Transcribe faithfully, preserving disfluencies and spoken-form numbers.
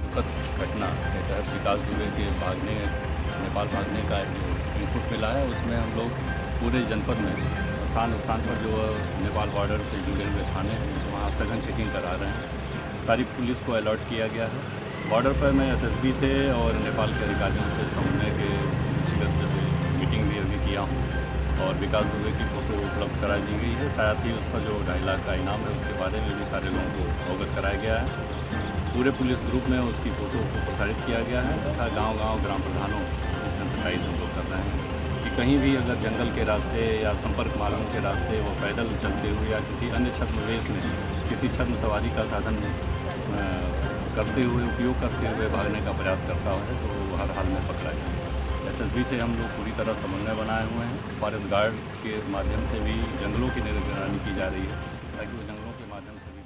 दुखद घटना के तहत विकास दुबे के भागने नेपाल भागने का जो इनपुट मिला है, उसमें हम लोग पूरे जनपद में स्थान स्थान पर जो नेपाल बॉर्डर से जुड़े हुए थाने हैं वहाँ सघन चेकिंग करा रहे हैं। सारी पुलिस को अलर्ट किया गया है। बॉर्डर पर मैं एसएसबी से और नेपाल के अधिकारियों से समन्वय के दृष्टिगत मीटिंग भी अभी किया हूँ और विकास दुबे की फ़ोटो उपलब्ध करा दी गई है। साथ ही उस पर जो ढाई लाख का इनाम है उसके बारे में भी सारे लोगों को अवगत कराया गया है। पूरे पुलिस ग्रुप में उसकी फ़ोटो को प्रसारित किया गया है तथा गांव-गांव ग्राम प्रधानों को सेंसिटाइज हम लोग कर रहे हैं कि कहीं भी अगर जंगल के रास्ते या संपर्क मार्गों के रास्ते वो पैदल चलते हुए या किसी अन्य छद्मवेश में किसी छद्म सवारी का साधन करते हुए उपयोग करते हुए भागने का प्रयास करता है तो हर हाल में पकड़ा जाए। एसएसबी से हम लोग पूरी तरह समन्वय बनाए हुए हैं। फॉरेस्ट गार्ड्स के माध्यम से भी जंगलों की निगरानी की जा रही है ताकि वो जंगलों के माध्यम से भी